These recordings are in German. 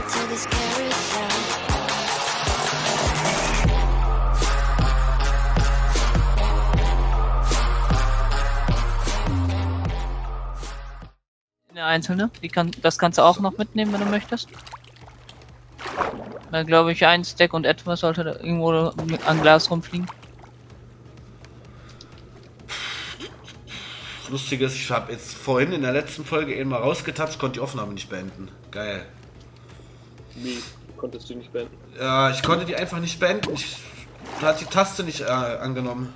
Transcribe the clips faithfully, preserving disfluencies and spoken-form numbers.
to this carousel. Eine einzelne, die kann, das kannst du auch noch mitnehmen, wenn du möchtest. Da glaube ich, ein Stack und etwas sollte da irgendwo an Glas rumfliegen. Das Lustige ist, ich habe jetzt vorhin in der letzten Folge eben mal rausgetappt, konnte die Aufnahme nicht beenden. Geil. Wie? Konntest du nicht beenden? Ja, ich konnte die einfach nicht beenden. Ich da hat die Taste nicht äh, angenommen.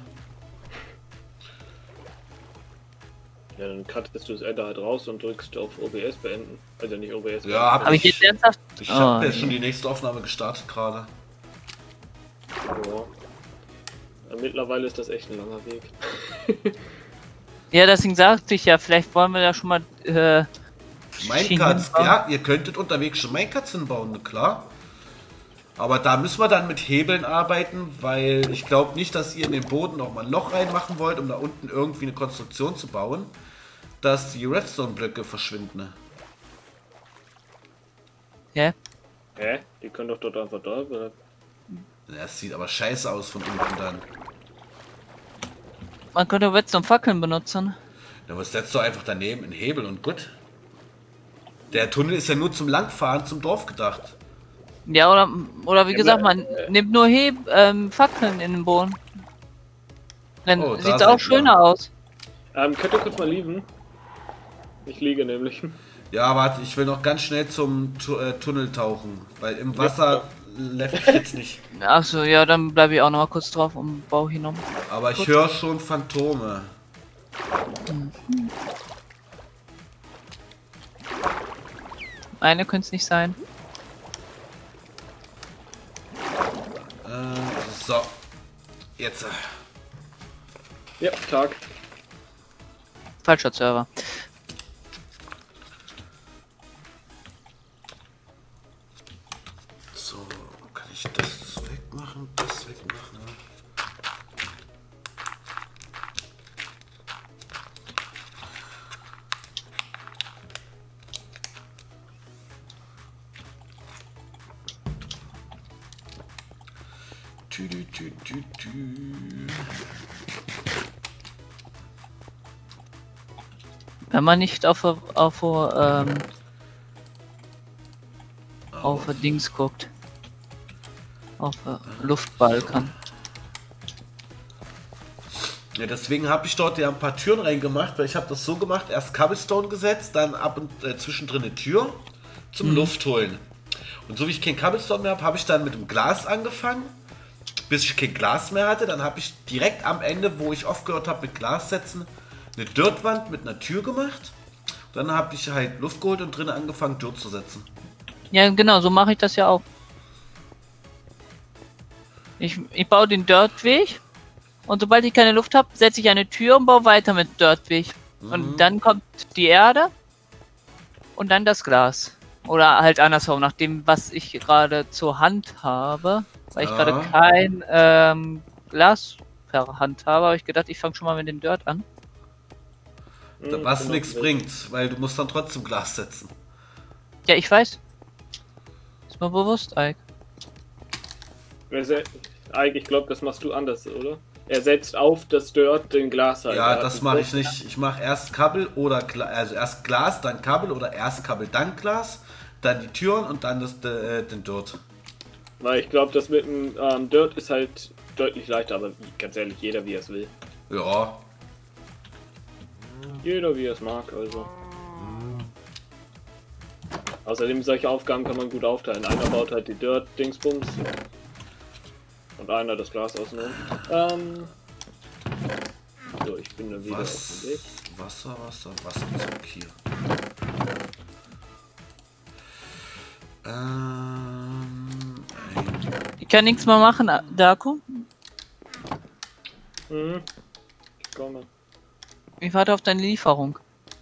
Ja, dann cuttest du das Ende halt raus und drückst auf O B S beenden. Also nicht O B S. Ja, hab Aber ich jetzt ernsthaft? Ich habe Oh, ja schon die nächste Aufnahme gestartet gerade. Ja. Ja, mittlerweile ist das echt ein langer Weg. Ja, deswegen sagte ich ja, vielleicht wollen wir da schon mal äh, Minecarts, ja, ihr könntet unterwegs schon Minecarts hinbauen, klar. Aber da müssen wir dann mit Hebeln arbeiten, weil ich glaube nicht, dass ihr in den Boden noch mal ein Loch reinmachen wollt, um da unten irgendwie eine Konstruktion zu bauen, dass die Redstone-Blöcke verschwinden. Ja. Hä? Die können doch dort einfach da bleiben. Das sieht aber scheiße aus von unten dann. Man könnte Redstone Fackeln benutzen. Da was setzt du einfach daneben einen Hebel und gut. Der Tunnel ist ja nur zum Langfahren zum Dorf gedacht. Ja, oder, oder wie Ja, gesagt, man äh, nimmt nur Heb ähm, Fackeln in den Boden. Dann Oh, da sieht's seid auch ihr. schöner aus. Ähm, könnt ihr kurz mal lieben? Ich liege nämlich. Ja, warte, ich will noch ganz schnell zum Tu äh, Tunnel tauchen, weil im Wasser level ich jetzt nicht. Achso, ja, dann bleibe ich auch noch mal kurz drauf und baue hier noch. Aber ich höre schon Phantome. Eine könnte es nicht sein. Äh, so. Jetzt. Ja, Tag. Falscher Server. So, kann ich das wegmachen, das wegmachen. Tü, tü, tü, tü, tü. Wenn man nicht auf auf ähm, auf Dings guckt. Auf äh, Luftbalken. Ja, deswegen habe ich dort ja ein paar Türen reingemacht, weil ich habe das so gemacht, erst Cobblestone gesetzt, dann ab und äh, zwischendrin eine Tür zum Mhm. Luft holen. Und so wie ich kein Cobblestone mehr habe, habe ich dann mit dem Glas angefangen, bis ich kein Glas mehr hatte. Dann habe ich direkt am Ende, wo ich aufgehört habe mit Glas setzen, eine Dirtwand mit einer Tür gemacht. Dann habe ich halt Luft geholt und drinnen angefangen Dirt zu setzen. Ja, genau, so mache ich das ja auch. Ich, ich baue den Dirtweg und sobald ich keine Luft habe, setze ich eine Tür und baue weiter mit Dirtweg. Mhm. Und dann kommt die Erde und dann das Glas. Oder halt andersherum, nach dem, was ich gerade zur Hand habe. Weil ich Ja. gerade kein ähm, Glas per Hand habe, habe ich gedacht, ich fange schon mal mit dem Dirt an. Hm, Was genau. nichts bringt, weil du musst dann trotzdem Glas setzen. Ja, ich weiß. Ist mir bewusst, Ike. Wer se- Ike, ich glaube, das machst du anders, oder? Er setzt auf das Dirt den Glas halt. Ja, Er hat das das mache ich Glas- nicht. Ich mache erst Kabel oder Gla also erst Glas, dann Kabel oder erst Kabel, dann Glas, dann die Türen und dann das, äh, den Dirt. Weil ich glaube, das mit dem ähm, Dirt ist halt deutlich leichter, aber ganz ehrlich, jeder wie er es will. Ja. Jeder wie er es mag, also. Außerdem, solche Aufgaben kann man gut aufteilen. Einer baut halt die Dirt-Dingsbums und einer das Glas außenrum. Ähm. So, ich bin dann wieder Was? auf dem Weg. Wasser, Wasser, Wasserzug hier. Ähm. Ein Ich kann nichts mehr machen, Daku. Mhm. Ich komme. Ich warte auf deine Lieferung.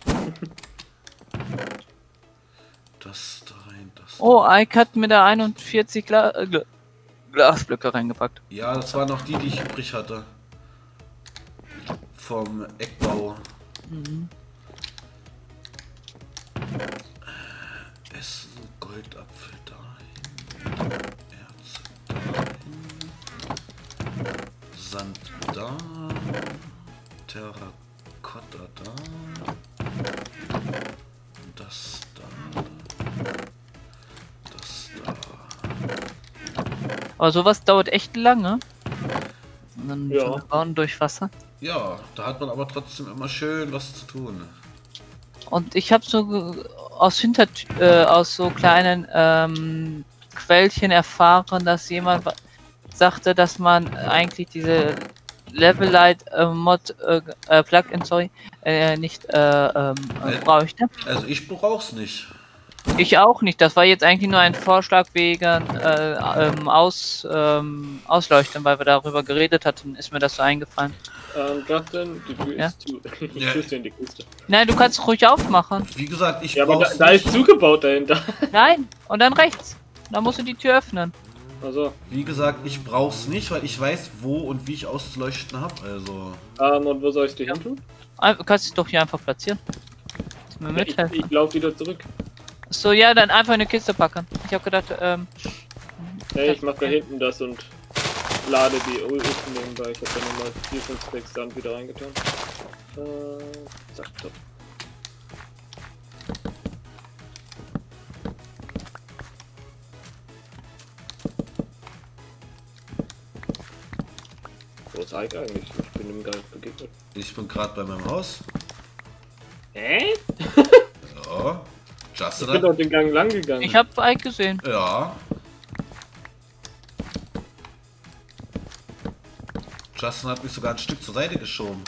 das da rein, das. Oh, Ike hat mir da einundvierzig Gla äh, Gla Glasblöcke reingepackt. Ja, das waren noch die, die ich übrig hatte. Vom Eckbau. Mhm. Essen, Goldapfel da. Sand da. Terrakotta da. Das da. Das da. Aber sowas dauert echt lange. Und dann Ja. so eine bauen durch Wasser. Ja, da hat man aber trotzdem immer schön was zu tun. Und ich habe so ge- aus hinter äh, aus so kleinen ähm, Quellchen erfahren, dass jemand wa- sagte, dass man eigentlich diese Levelite äh, Mod äh, äh, Plugin, sorry, äh, nicht äh, ähm, äh, Äh. bräuchte. Also ich brauch's nicht. Ich auch nicht. Das war jetzt eigentlich nur ein Vorschlag wegen äh, ähm, Aus, ähm, Ausleuchten, weil wir darüber geredet hatten, ist mir das so eingefallen. Ähm, Justin, die Tür Ja? ist zu. Ich Ja. küsse in die Kiste. Nein, du kannst ruhig aufmachen. Wie gesagt, ich Ja, aber da, brauch's da ist nicht. zugebaut dahinter. Nein, und dann rechts. Da musst du die Tür öffnen. Also, Wie gesagt, ich brauch's nicht, weil ich weiß, wo und wie ich auszuleuchten habe. Also. ähm, und wo soll ich die hin tun? Ein- Du kannst es doch hier einfach platzieren. Kannst mir Ja, ich, mithelfen. ich laufe wieder zurück. So, ja, dann einfach in eine Kiste packen. Ich habe gedacht, ähm, Hey, ich mache da hinten das und lade die Ulten nebenbei. Ich habe da nochmal vier, fünf, sechs dann wieder reingetan. Äh, zack, top. Wo ist Ike eigentlich? Ich bin ihm gar nicht begegnet. Ich bin gerade bei meinem Haus. Hä? Ja. Justin Ich bin hat. doch den Gang lang gegangen. ich habe Ike gesehen. Ja. Justin hat mich sogar ein Stück zur Seite geschoben.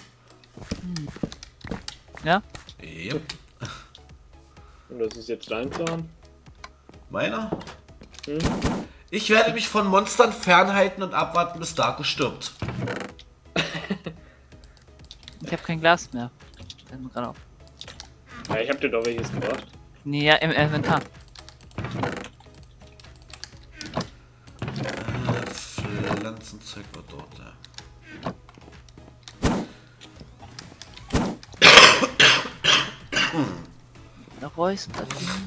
Ja? Yep. Und das ist jetzt dein Plan? Meiner? Hm? Ich werde mich von Monstern fernhalten und abwarten, bis Darko stirbt. Ich habe kein Glas mehr. Fällt mir gerade auf. Ja, ich hab dir doch welches gebracht. Nee, ja, im Inventar. Äh, Pflanzenzeug war dort, ja. Da räuspert.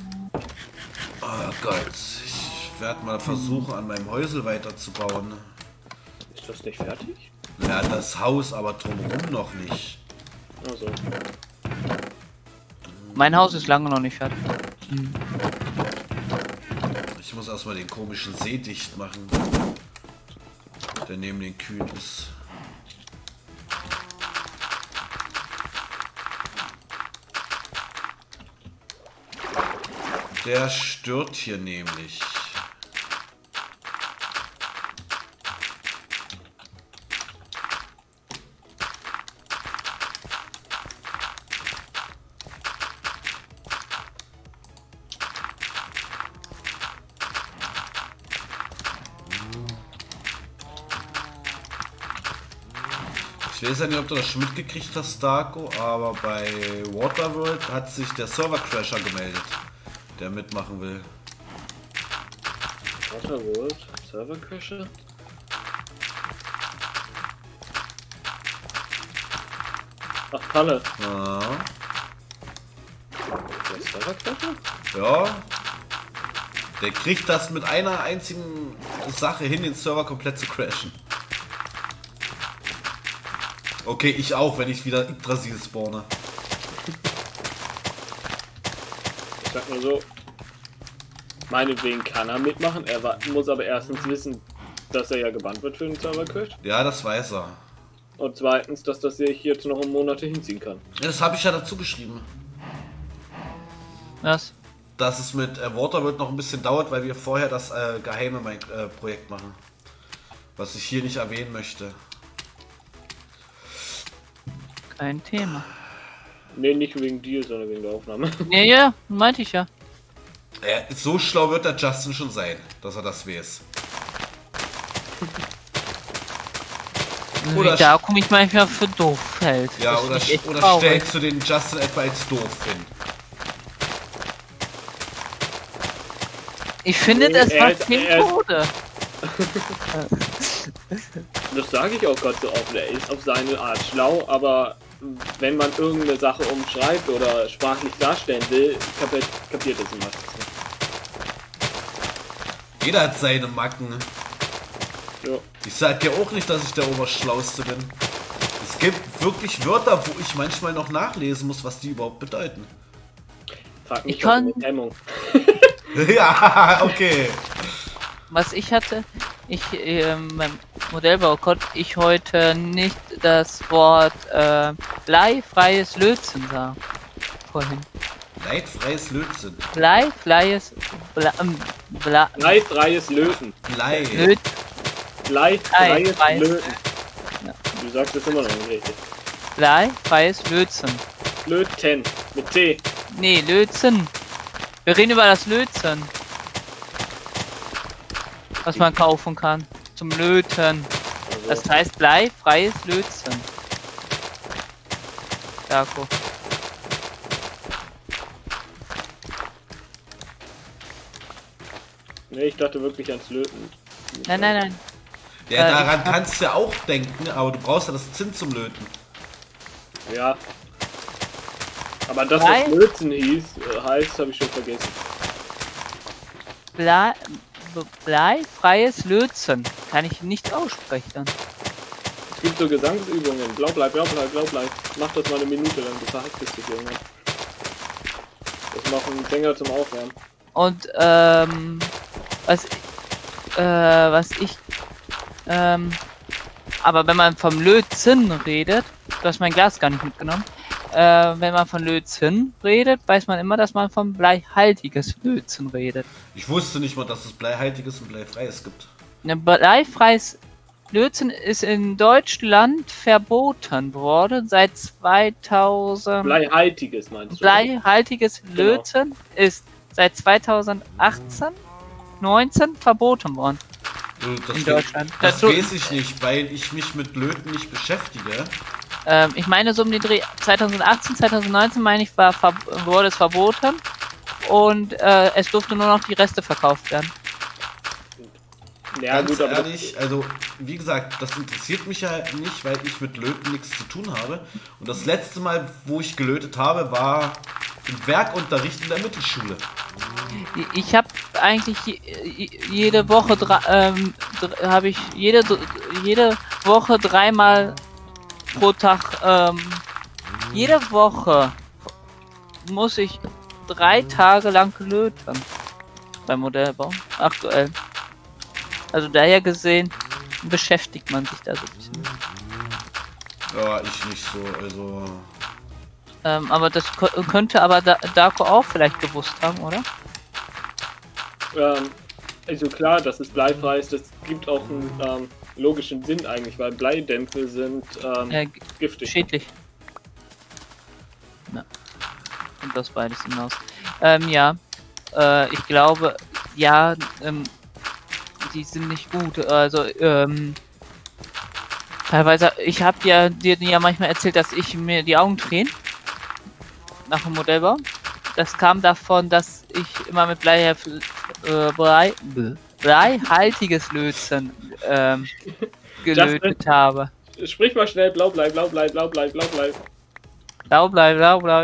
Oh Gott. Ich werde mal versuchen, an meinem Häusel weiterzubauen. Ist das nicht fertig? Ja, das Haus, aber drumherum noch nicht. Also. Mein Haus ist lange noch nicht fertig. Ich muss erstmal den komischen See dicht machen, der neben den Kühen ist. Der stört hier nämlich. Ich weiß ja nicht, ob du das schon mitgekriegt hast, Darko, aber bei Waterworld hat sich der Server-Crasher gemeldet, der mitmachen will. Waterworld, Server Crasher? Ach, Palle. Ja, Der Server Crasher? ja. Der kriegt das mit einer einzigen Sache hin, den Server komplett zu crashen. Okay, ich auch, wenn ich wieder Yggdrasil spawne. Ich sag nur so. Meinetwegen kann er mitmachen, er wa- muss aber erstens wissen, dass er ja gebannt wird für den Server Crash. Ja, das weiß er. Und zweitens, dass das sich jetzt noch um Monate hinziehen kann. Ja, das habe ich ja dazu geschrieben. Was? Dass es mit äh, Waterworld noch ein bisschen dauert, weil wir vorher das äh, geheime mein, äh, Projekt machen. Was ich hier nicht erwähnen möchte. Kein Thema. Ne, nicht wegen dir, sondern wegen der Aufnahme. Ja, ja, meinte ich ja. Ja, so schlau wird der Justin schon sein, dass er das weiß. Oder da komme ich manchmal für doof hält. Ja, Das oder, finde ich echt oder traurig. stellst du den Justin etwa als doof hin? Ich finde, Nee, das er macht ist- den er ist- Tode. Das sage ich auch gerade so oft. Er ist auf seine Art schlau, aber wenn man irgendeine Sache umschreibt oder sprachlich darstellen will, kapiert, kapiert es meistens nicht. Jeder hat seine Macken. Ja. Ich sag ja auch nicht, dass ich der Oberschlauste bin. Es gibt wirklich Wörter, wo ich manchmal noch nachlesen muss, was die überhaupt bedeuten. Frag mich Ich kann- um Hemmung. Ja, okay. Was ich hatte, ich ähm, beim Modellbau konnte ich heute nicht das Wort äh, bleifreies Lötzen sagen. Vorhin. Leidfreies Lötzinn. Bleifreies Ble ähm, Ble Bleifreies Löten. Blei. Löt Bleifreies Bleifreies- Löten. Ja. Du sagst es immer noch nicht richtig. bleifreies Lötzen. Löten. Mit T. Nee, Lötzen. Wir reden über das Lötzen. Was man kaufen kann. Zum Löten. Also, Das heißt bleifreies Lötzen. Darko. nee, ich dachte wirklich ans Löten. Nein, nein, nein. Ja, Äh, daran ich hab- kannst du ja auch denken, aber du brauchst ja das Zinn zum Löten. Ja. Aber das, Blei- was Löten hieß, äh, heißt, habe ich schon vergessen. Blei, b- bleifreies Lötzen. Kann ich nicht aussprechen. Es gibt so Gesangsübungen. Blau bleib, blau bleib, blau bleib. Mach das mal eine Minute lang, du verhaspelst dich irgendwann. Das machen Sänger zum Aufwärmen. Und ähm, was, äh, was ich, ähm, aber wenn man vom Lötzen redet, du hast mein Glas gar nicht mitgenommen, äh, wenn man von Lötzen redet, weiß man immer, dass man von bleihaltiges Lötzen redet. Ich wusste nicht mal, dass es bleihaltiges und bleifreies gibt. Ein bleifreies Lötzen ist in Deutschland verboten worden seit zweitausend. Bleihaltiges meinst du? Bleihaltiges Lötzen ist seit zweitausendachtzehn, neunzehn verboten worden Äh, Das, in we- Deutschland. das Dazu- weiß ich nicht, weil ich mich mit Löten nicht beschäftige. Ähm, ich meine, so um den Dreh zweitausendachtzehn, zweitausendneunzehn, meine ich, war, ver wurde es verboten und äh, es durfte nur noch die Reste verkauft werden. Ja, Ganz gut, aber das- ehrlich, also wie gesagt, das interessiert mich ja nicht, weil ich mit Löten nichts zu tun habe. Und das letzte Mal, wo ich gelötet habe, war im Werkunterricht in der Mittelschule. Ich habe eigentlich je, jede Woche drei- ähm, habe ich jede jede Woche dreimal pro Tag ähm, jede Woche muss ich drei Tage lang löten beim Modellbau aktuell. Also daher gesehen beschäftigt man sich da so ein bisschen. Ja, ich nicht so, also. Ähm, aber das ko- könnte aber da Darko auch vielleicht gewusst haben, oder? Ähm, also klar, dass es bleifrei ist, das gibt auch einen ähm, logischen Sinn eigentlich, weil Bleidämpfe sind ähm, Äh, g- giftig. schädlich. Ja. Und das beides hinaus. Ähm, ja. Äh, ich glaube, ja, ähm, die sind nicht gut. Also, ähm, teilweise, ich habe ja dir ja manchmal erzählt, dass ich mir die Augen tränen nach dem Modellbau. Das kam davon, dass ich immer mit Blei, äh, Blei, bleihaltiges Lötzen ähm, gelötet habe. Sprich mal schnell, blau bleib, blau bleib, blau bleib, blau bleib. Blau, blau, blau, blau.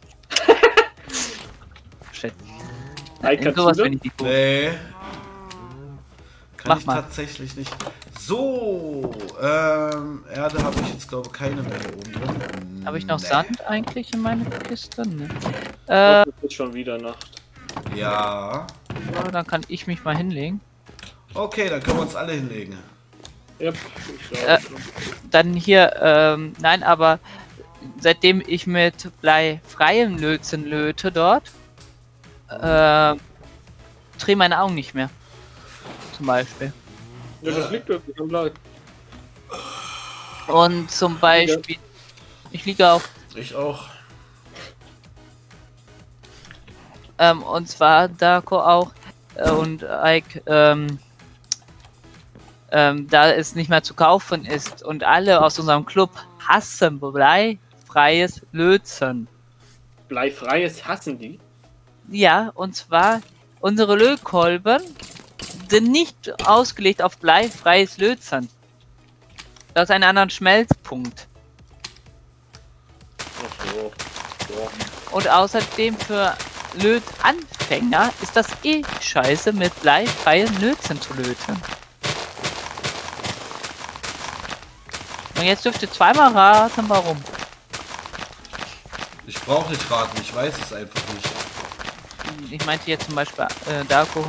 Shit. Ei, In kannst sowas du bin ich nicht gut. Nee. Kann Mach ich mal. tatsächlich nicht. So, ähm, Erde habe ich jetzt glaube ich keine mehr hier oben drin. Habe ich noch Nee. Sand eigentlich in meiner Kiste? Ne. Oh, Äh, es ist schon wieder Nacht. Ja. ja, dann kann ich mich mal hinlegen. Okay, dann können wir uns alle hinlegen. Yep, ich glaube Äh, schon. Dann hier, ähm, nein, aber seitdem ich mit bleifreiem Lötzen löte dort, äh, drehen meine Augen nicht mehr. Zum Beispiel. Ja, das liegt wirklich am Blei. Und zum Beispiel, ich liege auch, Ich auch. ähm, und zwar Darko auch äh, und Ike, ähm, ähm, da es nicht mehr zu kaufen ist und alle aus unserem Club hassen bleifreies Lötzen. Bleifreies hassen die. Ja, und zwar unsere Lötkolben sind nicht ausgelegt auf bleifreies Lötzen. Das ist ein anderer Schmelzpunkt. Ach so. So. Und außerdem für Lötanfänger ist das eh scheiße, mit bleifreien Lötzen zu löten. Und jetzt dürft ihr zweimal raten, warum. Ich brauche nicht raten, ich weiß es einfach nicht. Ich meinte jetzt zum Beispiel äh, Darko.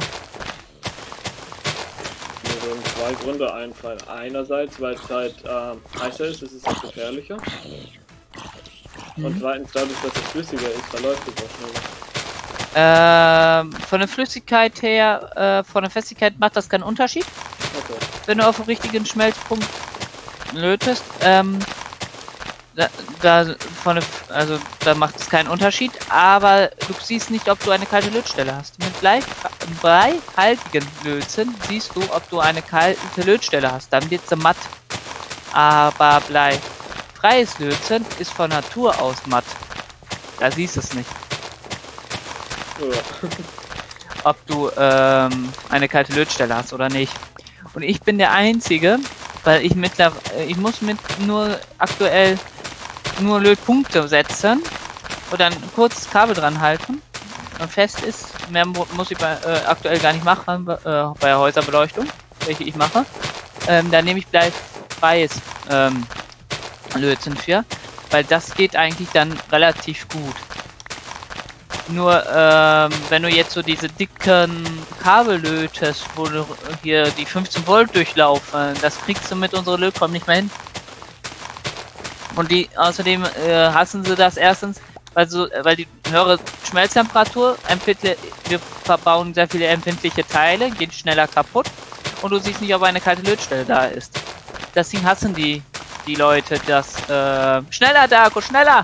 Mir würden zwei Gründe einfallen. Einerseits, weil es halt ähm, heißer ist, ist es halt gefährlicher. Mhm. Und zweitens, dadurch, dass es flüssiger ist, verläuft es auch schneller. Ähm, von der Flüssigkeit her, äh, von der Festigkeit macht das keinen Unterschied. Okay. Wenn du auf den richtigen Schmelzpunkt lötest, ähm, da, da von der, also da macht es keinen Unterschied, aber du siehst nicht, ob du eine kalte Lötstelle hast. Mit bleihaltigen Lötzen siehst du, ob du eine kalte Lötstelle hast. Dann wird sie matt. Aber bleifreies Lötzen ist von Natur aus matt. Da siehst du es nicht. Ja. Ob du ähm, eine kalte Lötstelle hast oder nicht. Und ich bin der Einzige, weil ich mittlerweile, ich muss mit nur aktuell nur Lötpunkte setzen und dann kurz das Kabel dran halten und fest ist. Mehr muss ich bei, äh, aktuell gar nicht machen äh, bei der Häuserbeleuchtung, welche ich mache. Ähm, da nehme ich bleifreies ähm, Lötzen für, weil das geht eigentlich dann relativ gut. Nur, ähm, wenn du jetzt so diese dicken Kabel lötest, wo du hier die fünfzehn Volt durchlaufen, das kriegst du mit unserer Lötkolben nicht mehr hin. Und die, außerdem äh, hassen sie das erstens, weil, so, weil die höhere Schmelztemperatur, wir verbauen sehr viele empfindliche Teile, gehen schneller kaputt und du siehst nicht, ob eine kalte Lötstelle da ist. Deswegen hassen die, die Leute das, äh, schneller, Darko, schneller!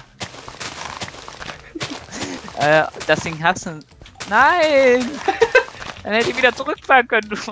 Äh, deswegen hassen. Nein! Dann hätte ich wieder zurückfahren können, du. Ich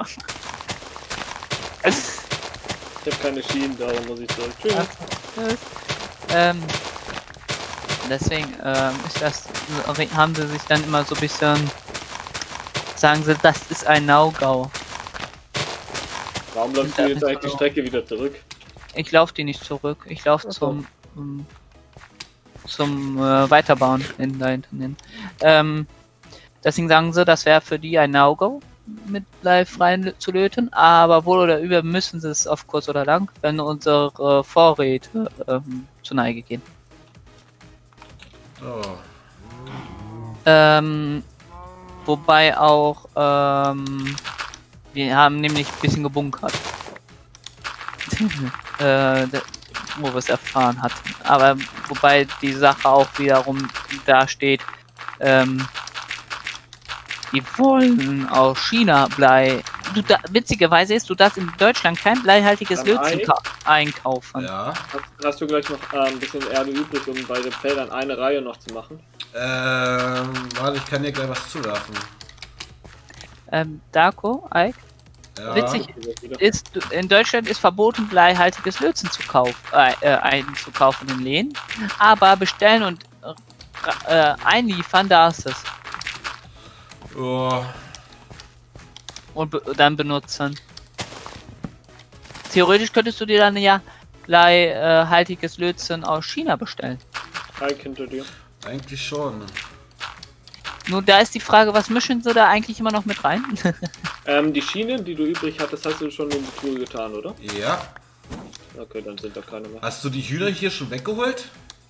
habe keine Schienen, darum muss ich zurück. Tschüss. Ähm, deswegen ähm, ist das, haben sie sich dann immer so ein bisschen, sagen sie, das ist ein No-Go. Warum läufst du jetzt eigentlich die Strecke wieder zurück? Ich laufe die nicht zurück, ich laufe zum um, zum äh, Weiterbauen in da hinten. Ähm, deswegen sagen sie, das wäre für die ein No-Go, mit bleifreien zu löten, aber wohl oder übel müssen sie es auf kurz oder lang, wenn unsere Vorräte ähm, zur Neige gehen. Oh. Ähm, wobei auch, ähm, wir haben nämlich ein bisschen gebunkert. äh, wo wir es erfahren hatten. Aber wobei die Sache auch wiederum da steht, ähm, die wollen aus China Blei. Du da, witzigerweise ist, du darfst in Deutschland kein bleihaltiges Lötzen einkaufen. Ja. Hast, hast du gleich noch äh, ein bisschen Erde übrig, um bei den Feldern eine Reihe noch zu machen? Ähm, warte, ich kann dir gleich was zuwerfen. Ähm, Darko, Ike? Ja. Witzig ist, in Deutschland ist verboten, bleihaltiges Lötzen zu kaufen, äh, einzukaufen in Läden, aber bestellen und äh, einliefern darfst es. Oh. Und be dann benutzen. Theoretisch könntest du dir dann ja bleihaltiges Lötzen aus China bestellen. Ike hinter dir. Eigentlich schon. Nur da ist die Frage, was mischen sie da eigentlich immer noch mit rein? ähm, die Schienen, die du übrig hattest, hast du schon in die Tour getan, oder? Ja. Okay, dann sind da keine mehr. Hast du die Hühner hier schon weggeholt?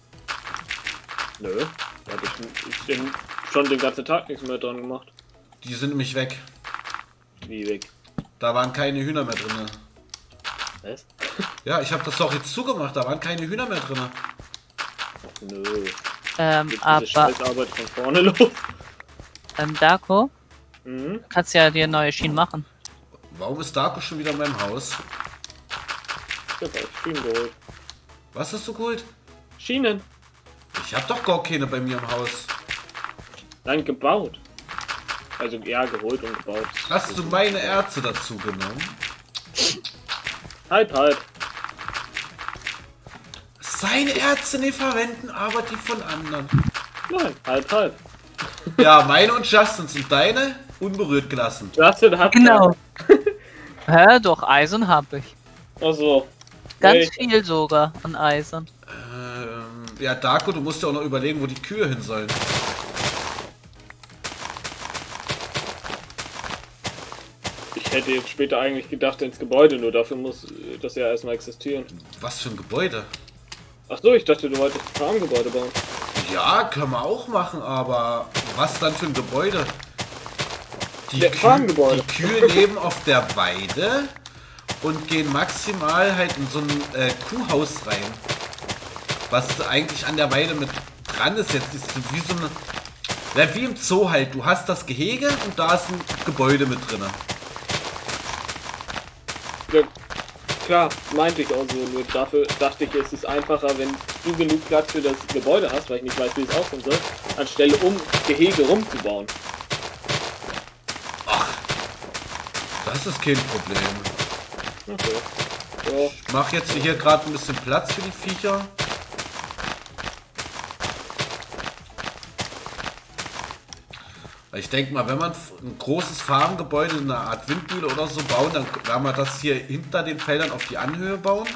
Nö. Da hab ich, ich bin schon den ganzen Tag nichts mehr dran gemacht. Die sind nämlich weg. Wie weg? Da waren keine Hühner mehr drin. Was? Ja, ich habe das doch jetzt zugemacht, da waren keine Hühner mehr drin. Nö. Ähm, Geht aber... diese Scheißarbeit von vorne los. Ähm, Darko? Mhm. Kannst ja dir neue Schienen machen. Warum ist Darko schon wieder in meinem Haus? Ich hab auch Schienen geholt. Was hast du geholt? Schienen? Ich hab doch gar keine bei mir im Haus. Nein, gebaut. Also ja, geholt und gebaut. Hast du meine Erze dazu genommen? Halb, halb. Seine Erze nicht verwenden, aber die von anderen. Nein, halb, halb. Ja, meine und Justins und deine unberührt gelassen. Justin hat... Genau. Hä, doch, Eisen habe ich. Achso. Ganz Hey. viel sogar an Eisen. Ähm, ja, Darko, du musst ja auch noch überlegen, wo die Kühe hin sollen. Ich hätte jetzt später eigentlich gedacht ins Gebäude, nur dafür muss das ja erstmal existieren. Was für ein Gebäude? Ach so, ich dachte, du wolltest ein Farmgebäude bauen. Ja, können wir auch machen, aber was dann für ein Gebäude? Die, Der Kühe, Farmgebäude. die Kühe leben auf der Weide und gehen maximal halt in so ein äh, Kuhhaus rein. Was eigentlich an der Weide mit dran ist jetzt, ist wie so eine... Ja, wie im Zoo halt. Du hast das Gehege und da ist ein Gebäude mit drin. Ja, klar, meinte ich auch so. Nur dafür dachte ich, es ist einfacher, wenn du genug Platz für das Gebäude hast, weil ich nicht weiß, wie es aussehen soll, anstelle um Gehege rumzubauen. Ach, das ist kein Problem. Okay. So. Ich mache jetzt hier gerade ein bisschen Platz für die Viecher. Ich denke mal, wenn man ein großes Farmgebäude, eine Art Windmühle oder so bauen, dann werden wir das hier hinter den Feldern auf die Anhöhe bauen.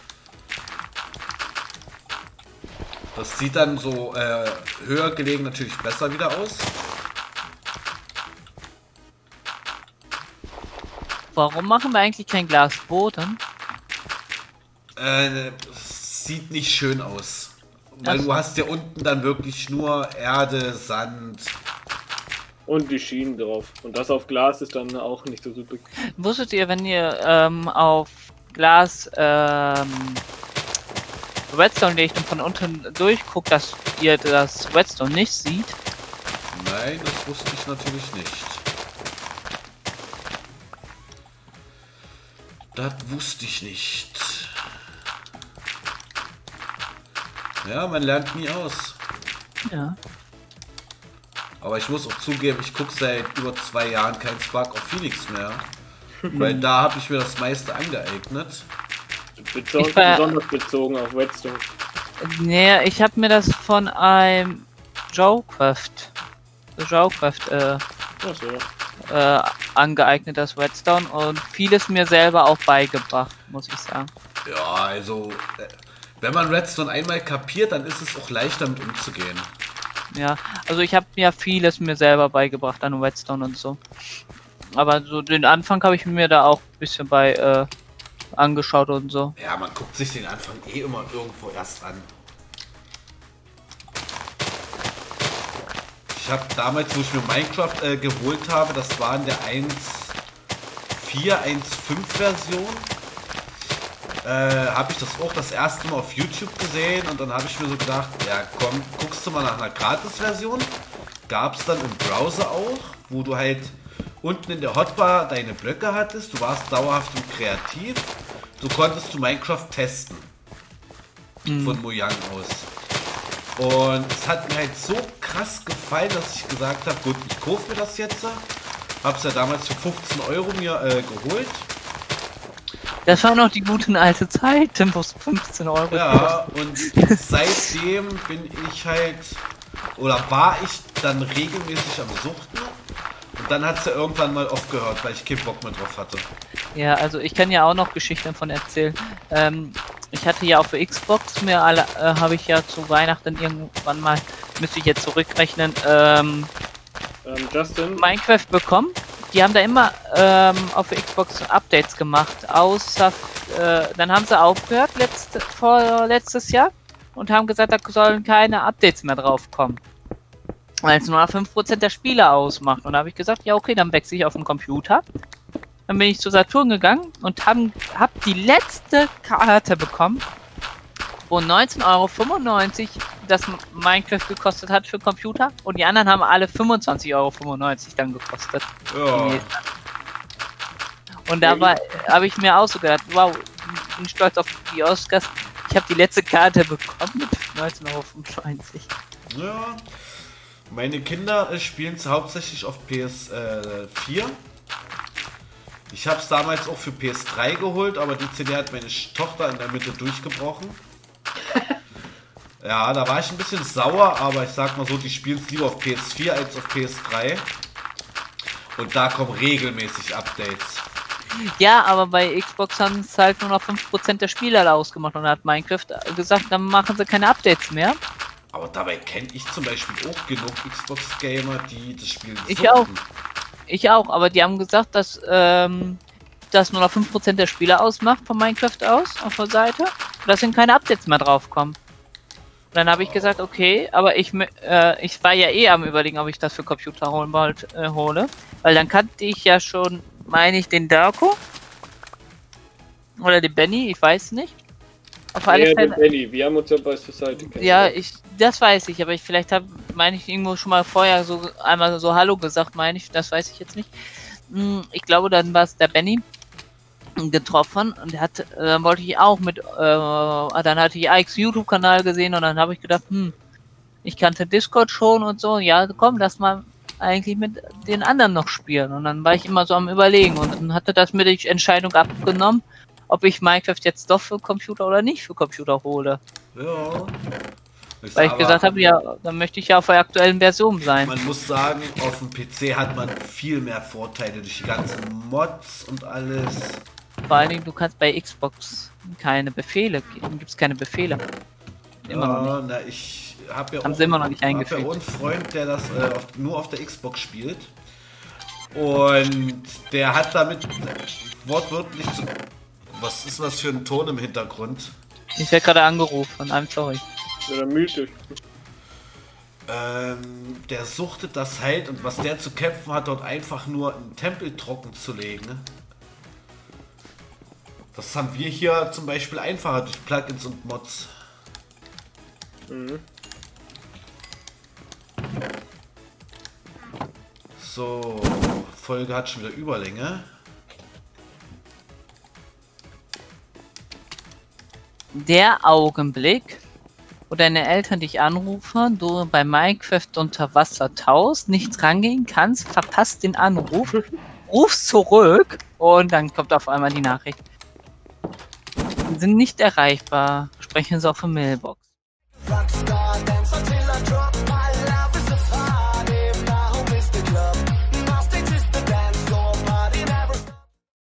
Das sieht dann so äh, höher gelegen natürlich besser wieder aus. Warum machen wir eigentlich kein Glasboden? Äh, sieht nicht schön aus. Weil Ach. du hast ja unten dann wirklich nur Erde, Sand. Und die Schienen drauf. Und das auf Glas ist dann auch nicht so super. Wusstet ihr, wenn ihr ähm, auf Glas ähm, Redstone legt und von unten durchguckt, dass ihr das Redstone nicht seht? Nein, das wusste ich natürlich nicht. Das wusste ich nicht. Ja, man lernt nie aus. Ja. Aber ich muss auch zugeben, ich gucke seit über zwei Jahren kein Spark of Phoenix mehr. Weil da habe ich mir das meiste angeeignet. Bezo Ich war- besonders bezogen auf Redstone. Nee, ich habe mir das von einem Joecraft, Joecraft äh, Ach so. äh, angeeignet, das Redstone, und vieles mir selber auch beigebracht, muss ich sagen. Ja, also, äh, wenn man Redstone einmal kapiert, dann ist es auch leicht damit umzugehen. Ja, also ich habe mir vieles mir selber beigebracht an Redstone und so. Aber so den Anfang habe ich mir da auch ein bisschen bei äh, angeschaut und so. Ja, man guckt sich den Anfang eh immer irgendwo erst an. Ich habe damals, wo ich mir Minecraft äh, geholt habe, das war in der eins Punkt vier, eins Punkt fünf Version. Äh, habe ich das auch das erste Mal auf YouTube gesehen und dann habe ich mir so gedacht, ja komm, guckst du mal nach einer Gratis-Version. Gab es dann im Browser auch, wo du halt unten in der Hotbar deine Blöcke hattest, du warst dauerhaft und kreativ, so konntest du Minecraft testen. Mhm. Von Mojang aus. Und es hat mir halt so krass gefallen, dass ich gesagt habe, gut, ich kaufe mir das jetzt. Hab's ja damals für fünfzehn Euro mir äh, geholt. Das war noch die gute alte Zeit, wo es fünfzehn Euro Ja, und seitdem bin ich halt, oder war ich dann regelmäßig am Suchten. Und dann hat es ja irgendwann mal aufgehört, weil ich keinen Bock mehr drauf hatte. Ja, also ich kann ja auch noch Geschichten davon erzählen. Ähm, ich hatte ja auf der Xbox mir alle, äh, habe ich ja zu Weihnachten irgendwann mal, müsste ich jetzt zurückrechnen, ähm, Ähm, Justin? Minecraft bekommen. Die haben da immer ähm, auf der Xbox Updates gemacht, außer, äh, dann haben sie aufgehört letzte, vor, letztes Jahr und haben gesagt, da sollen keine Updates mehr drauf kommen. Weil es nur noch fünf Prozent der Spiele ausmacht. Und da habe ich gesagt, ja okay, dann wechsle ich auf den Computer. Dann bin ich zu Saturn gegangen und haben, hab die letzte Karte bekommen, wo neunzehn Euro fünfundneunzig das Minecraft gekostet hat für Computer. Und die anderen haben alle fünfundzwanzig Euro fünfundneunzig dann gekostet. Ja. Und da habe ich mir auch so gedacht, wow, ich bin stolz auf die Oscars. Ich habe die letzte Karte bekommen mit neunzehn Euro fünfundneunzig. Ja. Meine Kinder äh, spielen es hauptsächlich auf P S vier. Ich habe es damals auch für P S drei geholt, aber die C D hat meine Tochter in der Mitte durchgebrochen. Ja, da war ich ein bisschen sauer, aber ich sag mal so, die spielen es lieber auf P S vier als auf P S drei. Und da kommen regelmäßig Updates. Ja, aber bei Xbox haben es halt nur noch fünf Prozent der Spieler ausgemacht und hat Minecraft gesagt, dann machen sie keine Updates mehr. Aber dabei kenne ich zum Beispiel auch genug Xbox-Gamer, die das Spiel Ich suchten. auch. Ich auch, aber die haben gesagt, dass ähm, das nur noch fünf Prozent der Spieler ausmacht von Minecraft aus, auf der Seite. Und dass dann keine Updates mehr draufkommen. Und dann habe ich gesagt, okay, aber ich äh, ich war ja eh am Überlegen, ob ich das für Computer holen bald, äh, hole. Weil dann kannte ich ja schon, meine ich, den Darko. Oder den Benny, ich weiß nicht. Auf alle Ja, Fälle. den Benny, wir haben uns ja bei Society kennengelernt. Ja, ich, das weiß ich, aber ich vielleicht habe, meine ich, irgendwo schon mal vorher so einmal so Hallo gesagt, meine ich, das weiß ich jetzt nicht. Ich glaube, dann war es der Benny getroffen und der hat, dann wollte ich auch mit, äh, dann hatte ich Ikes YouTube-Kanal gesehen und dann habe ich gedacht, hm, ich kannte Discord schon und so, ja, komm, lass mal eigentlich mit den anderen noch spielen. Und dann war ich immer so am Überlegen und dann hatte das mir die Entscheidung abgenommen, ob ich Minecraft jetzt doch für Computer oder nicht für Computer hole. Ja. Ich Weil ich gesagt habe, ja, dann möchte ich ja auf der aktuellen Version sein. Man muss sagen, auf dem P C hat man viel mehr Vorteile durch die ganzen Mods und alles. Vor allen Dingen, du kannst bei Xbox keine Befehle, gibt es keine Befehle. Immer ja, noch nicht. Na, ich habe ja, Haben sie immer noch nicht eingefügt. Ich habe ja einen Freund, der das äh, auf, nur auf der Xbox spielt. Und der hat damit wortwörtlich zu... Was ist das für ein Ton im Hintergrund? Ich werde gerade angerufen, I'm sorry. Ja, mythisch. Ähm, der suchtet das halt und was der zu kämpfen hat, dort einfach nur einen Tempel trocken zu legen. Das haben wir hier zum Beispiel einfacher durch Plugins und Mods. Mhm. So, Folge hat schon wieder Überlänge. Der Augenblick, wo deine Eltern dich anrufen, du bei Minecraft unter Wasser tauchst, nichts rangehen kannst, verpasst den Anruf, rufst zurück und dann kommt auf einmal die Nachricht. Sie sind nicht erreichbar, sprechen Sie auf der Mailbox.